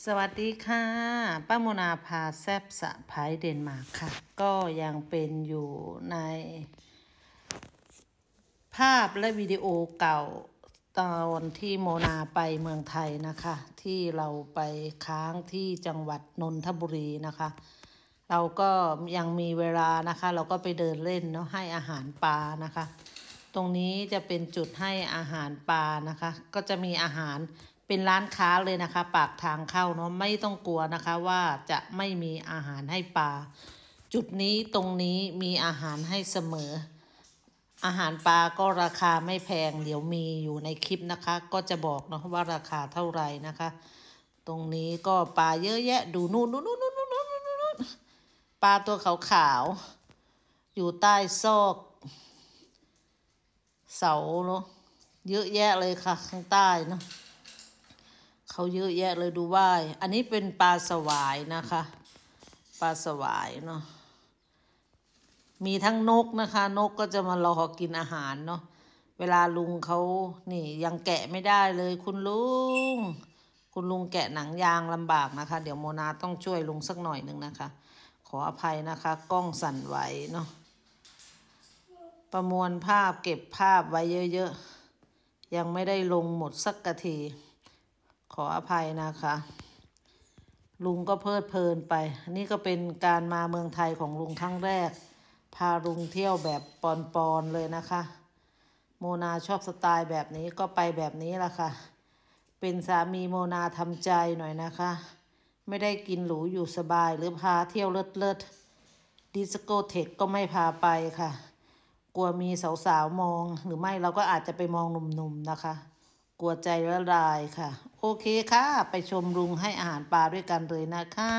สวัสดีค่ะป้าโมนาพาแซบสะพายเดนมาร์กค่ะก็ยังเป็นอยู่ในภาพและวิดีโอเก่าตอนที่โมนาไปเมืองไทยนะคะที่เราไปค้างที่จังหวัดนนทบุรีนะคะเราก็ยังมีเวลานะคะเราก็ไปเดินเล่นเนาะให้อาหารปลานะคะตรงนี้จะเป็นจุดให้อาหารปลานะคะก็จะมีอาหารเป็นร้านค้าเลยนะคะปากทางเข้าเนาะไม่ต้องกลัวนะคะว่าจะไม่มีอาหารให้ปลาจุดนี้ตรงนี้มีอาหารให้เสมออาหารปลาก็ราคาไม่แพงเดี๋ยวมีอยู่ในคลิปนะคะก็จะบอกเนาะว่าราคาเท่าไหร่นะคะตรงนี้ก็ปลาเยอะแยะดูนู่นปลาตัวขาวๆอยู่ใต้ซอกเสาเนาะเยอะแยะเลยค่ะข้างใต้เนาะเขาเยอะแยะเลยดูว่ายอันนี้เป็นปลาสวายนะคะปลาสวายเนาะมีทั้งนกนะคะนกก็จะมารอกินอาหารเนาะเวลาลุงเขานี่ยังแกะไม่ได้เลยคุณลุงแกะหนังยางลำบากนะคะเดี๋ยวโมนาต้องช่วยลุงสักหน่อยหนึ่งนะคะขออภัยนะคะกล้องสั่นไหวเนาะประมวลภาพเก็บภาพไว้เยอะๆยังไม่ได้ลงหมดสักทีขออภัยนะคะลุงก็เพลิดเพลินไปนี่ก็เป็นการมาเมืองไทยของลุงครั้งแรกพาลุงเที่ยวแบบปอนๆเลยนะคะโมนาชอบสไตล์แบบนี้ก็ไปแบบนี้ละค่ะเป็นสามีโมนาทำใจหน่อยนะคะไม่ได้กินหรูอยู่สบายหรือพาเที่ยวเลิศดิสโก้เทคก็ไม่พาไปค่ะกลัวมีสาวๆมองหรือไม่เราก็อาจจะไปมองหนุ่มๆนะคะกลัวใจละลายค่ะโอเคค่ะไปชมลุงให้อาหารปลาด้วยกันเลยนะคะ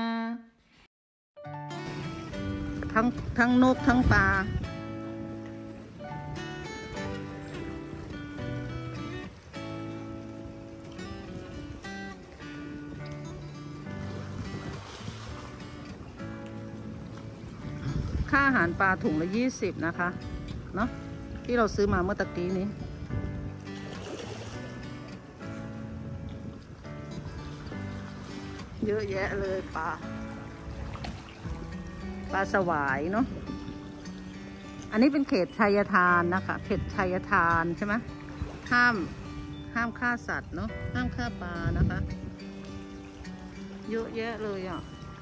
ทั้งนกทั้งปลาค่าอาหารปลาถุงละ20นะคะเนาะที่เราซื้อมาเมื่อตะกี้นี้เยอะแยะเลยปลาสวายเนาะอันนี้เป็นเขตชัยทานนะคะเขตชัยทานใช่ไหมห้ามฆ่าสัตว์เนาะห้ามฆ่าปลานะคะเยอะแยะเลยอ่ะ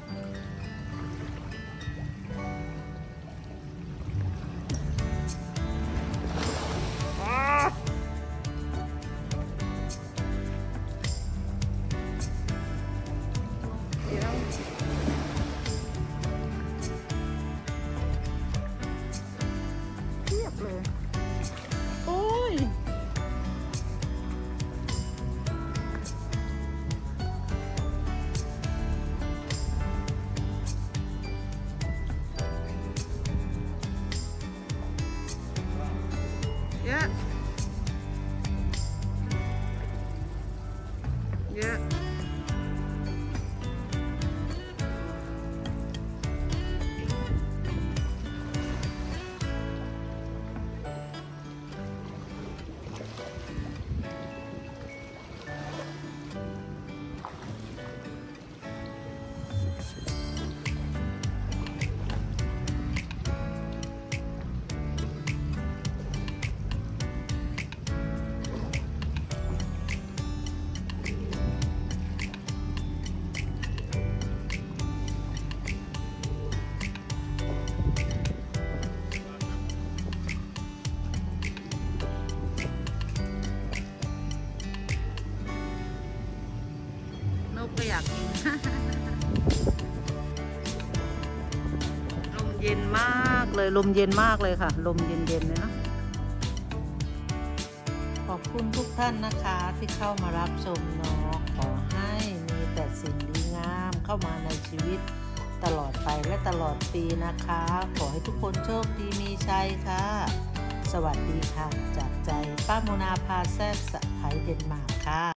เยอะก็อยากกิน ลมเย็นมากเลยลมเย็นมากเลยค่ะลมเย็นๆเลยนะขอบคุณทุกท่านนะคะที่เข้ามารับชมเนาะขอให้มีแต่สิ่งดีงามเข้ามาในชีวิตตลอดไปและตลอดปีนะคะขอให้ทุกคนโชคดีมีชัยค่ะสวัสดีค่ะจากใจป้าโมนาพาแซบสะพายเดนมาร์กค่ะ